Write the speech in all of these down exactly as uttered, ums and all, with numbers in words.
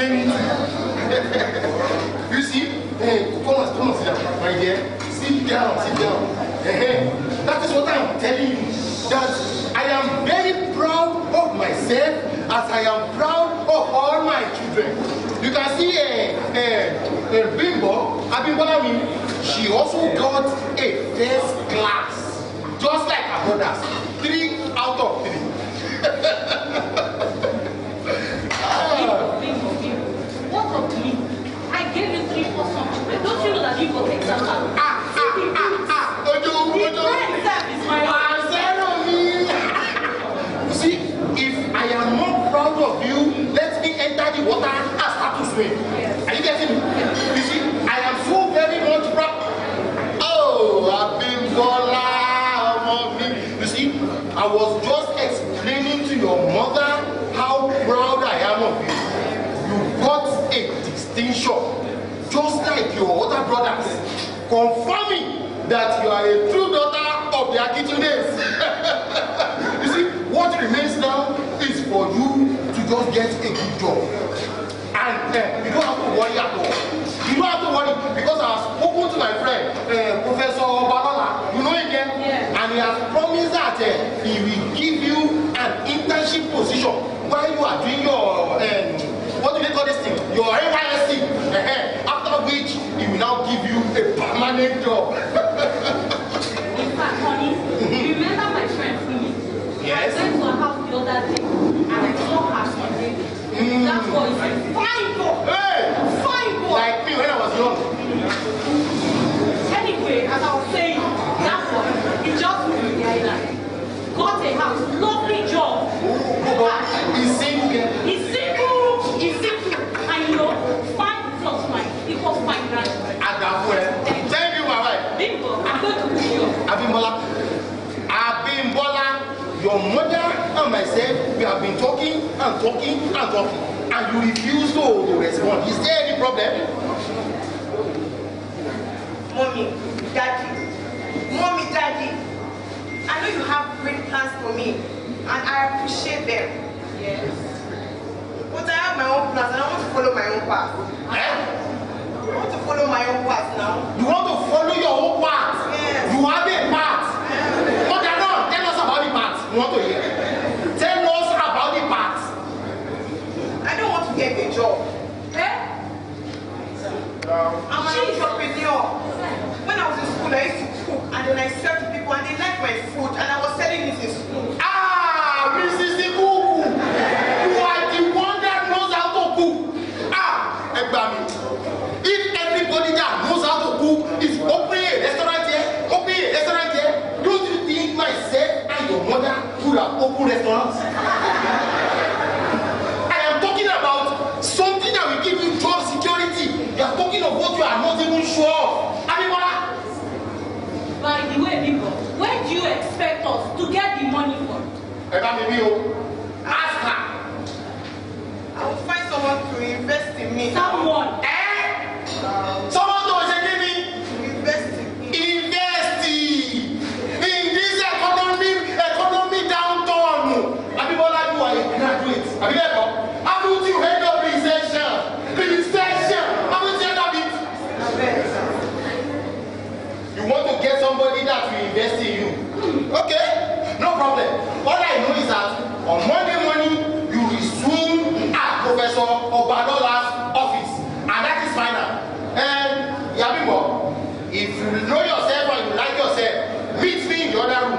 claiming to you. You see? Hey, come on, come on, sit down, my dear. Sit down, sit down. Hey, that is what I'm telling you. That I am very proud of myself as I am proud of all my children. You can see a uh, uh, uh, Bimbo, Abimbola, she also got a first class, just like her brothers. Three out of three. Bimbo, Bimbo, Bimbo. What of me? I gave you three for some children. Don't you know that Bimbo takes them out? Ah, ah, ah, ah. Ojo, Ojo. The exam is my own. You see, if I am not proud of you, let me enter the water and start to swim. Yes. Are you getting me? You see, I am so very much proud. Oh, Abimbola, mommy. You see, I was just explaining to your mother how proud I am of you. You got a distinction, just like your other brothers, confirming that you are a true daughter of the Akinlades. You see, what remains now is for you to just get a good job. And uh, you don't have to worry at all. You don't have to worry because I have spoken to my friend, uh, Professor Balola, you know him again? Yeah. And he has promised that uh, he will give you an internship position while you are doing your, um, what do they call this thing? Your N Y S C. Uh-huh. After which, he will now give you a permanent job. In fact, honey, you remember my friend Prudence? Yes. I went to her house the other day and I saw her son David. Mm. That boy is a fine boy. Hey! Fine boy. Like me when I was young. Anyway, as I was saying, that boy, he just moved to the island. Got a house, lovely job. Oh, oh, he's single again. He's single, he's single. And you know, fine plus fine equals fine grand. At that point, thank you, my wife. Bimbo, I'm going to push you. Abimbola, Abimbola, your mother and myself, we have been talking and talking and talking, and you refuse to, to respond. Is there any problem? Mommy, Daddy, Mommy, Daddy, I know you have great plans for me, and I appreciate them. Yes. But I have my own plans, and I want to follow my own path. Eh? I want to follow my own path now. You want to follow your own path? Yes. You have a path. But no, tell us about the path. You want to hear? Tell us about the path. I don't want to get a job. Eh? I'm an entrepreneur. When I was in school, I used to cook, and then I served to people, and they liked my food, and I was selling it in school. Ah, Missus Ikuku, you are the one that knows how to cook. Ah, Egbami, if everybody that knows how to cook is opening a restaurant here, opening a restaurant here, don't you think myself and your mother could have opened restaurants? I am talking about something that will give you job security. You are talking of what you are not even sure of. Abimbola. By the way, people, where do you expect us to get the money from? Egbami, ask her. I will find someone to invest in me. Someone. Eh? Someone to me. Invest in me. Invest in this economy, economy downturn. Abimbola, you are a graduate. Abimbola, haven't you heard of recession? Recession. Haven't you heard of it? You want to get somebody that will invest in you. Okay, no problem. All I know is that on Monday morning, you resume at Professor Obalola's office. And that is final. And Yabimbo, if you know yourself and you like yourself, meet me in the other room.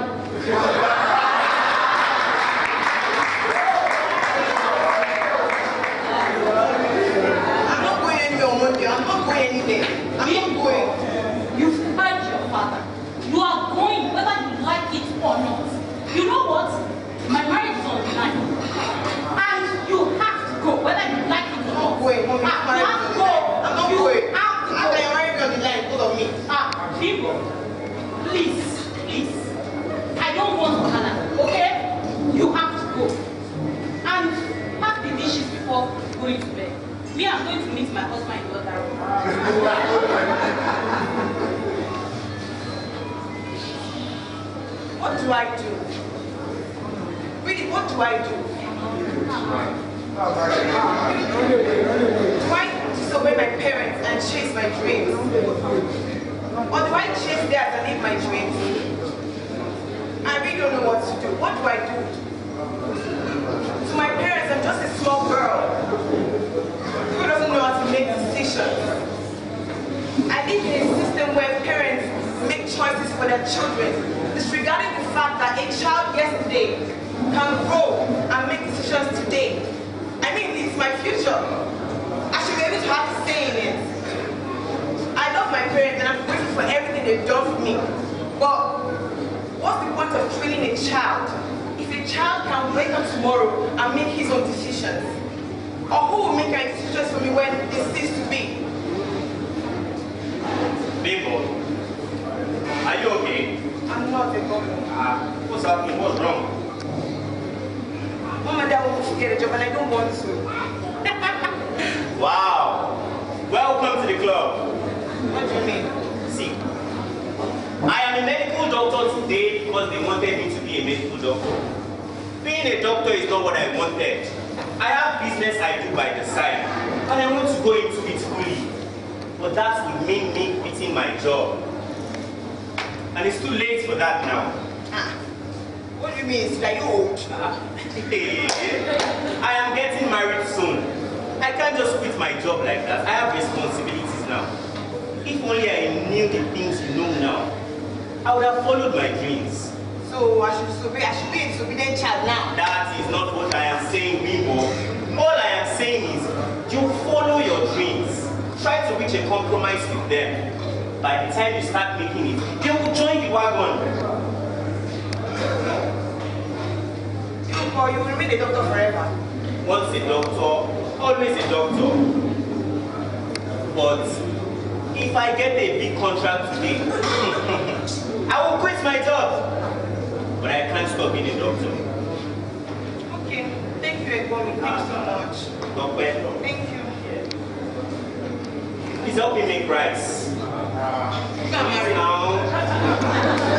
I'm not going anywhere on Monday. I'm not going anywhere. I'm not going. You've heard your father. You are going whether you like it or not. You know what? My marriage is on the line. And you have to go whether you like it or I'm not. not going. Mommy, Ah, I'm you have to go. I'm not You going. have to How go. can you marry me on the line because of me? Ah, people, please, please. I don't want to Hannah, okay? You have to go. And pack the dishes before going to bed. Me, I'm going to meet my husband in the other room. What do I do? Really, what do I do? chase my dreams? Or do I chase theirs and live my dreams? I really don't know what to do. What do I do? To my parents, I'm just a small girl who doesn't know how to make decisions. I live in a system where parents make choices for their children, disregarding the fact that a child yesterday can grow and make decisions today. I mean, it's my future. I should be able to have a say in it. I love my parents and I'm grateful for everything they've done for me. But what's the point of training a child if a child can wake up tomorrow and make his own decisions? Or who will make my decisions for me when they cease to be? Bimbo, are you okay? I'm not a governor. Ah, what's happening? What's wrong? Mom and Dad want me to get a job and I don't want to. Wow. Welcome to the club. What do you mean? See, I am a medical doctor today because they wanted me to be a medical doctor. Being a doctor is not what I wanted. I have business I do by the side, and I want to go into it fully. But that would mean me quitting my job. And it's too late for that now. Ah, what do you mean? Are you old? Ah, I am getting married soon. I can't just quit my job like that. I have responsibilities now. If only I knew the things you know now, I would have followed my dreams. So I should disobey, I should be a disobedient child now. That is not what I am saying, Bimbo. All I am saying is, you follow your dreams. Try to reach a compromise with them. By the time you start making it, they will join the wagon. You, or you will remain a doctor forever. Once a doctor, always a doctor. But if I get a big contract today, I will quit my job. But I can't stop being a doctor. Okay, thank you, Egbomi. Thank you so much. Doctor. Thank you. Please help me make rice. You got married. Now.